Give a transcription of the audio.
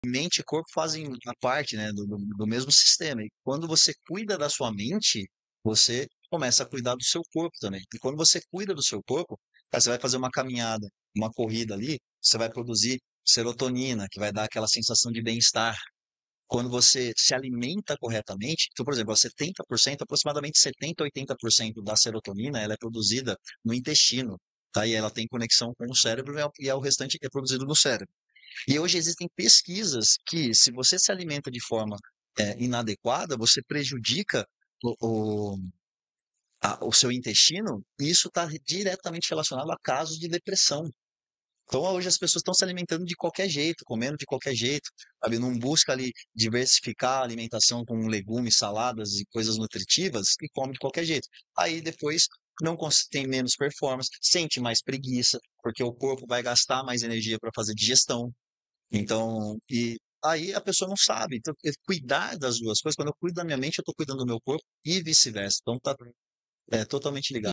mente e corpo fazem a parte, né, do mesmo sistema. E quando você cuida da sua mente, você começa a cuidar do seu corpo também. E quando você cuida do seu corpo, cara, você vai fazer uma caminhada, uma corrida ali, você vai produzir serotonina, que vai dar aquela sensação de bem-estar. Quando você se alimenta corretamente, então, por exemplo, 70%, aproximadamente 70, 80% da serotonina, ela é produzida no intestino, tá? E ela tem conexão com o cérebro e o restante é produzido no cérebro. E hoje existem pesquisas que, se você se alimenta de forma inadequada, você prejudica o, o seu intestino, e isso está diretamente relacionado a casos de depressão. Então, hoje as pessoas estão se alimentando de qualquer jeito, comendo de qualquer jeito, sabe? Não busca ali diversificar a alimentação com legumes, saladas e coisas nutritivas e come de qualquer jeito. Aí depois não tem menos performance, sente mais preguiça, porque o corpo vai gastar mais energia para fazer digestão. Então, e aí a pessoa não sabe. Então, cuidar das duas coisas, quando eu cuido da minha mente, eu estou cuidando do meu corpo e vice-versa. Então, tá totalmente ligado.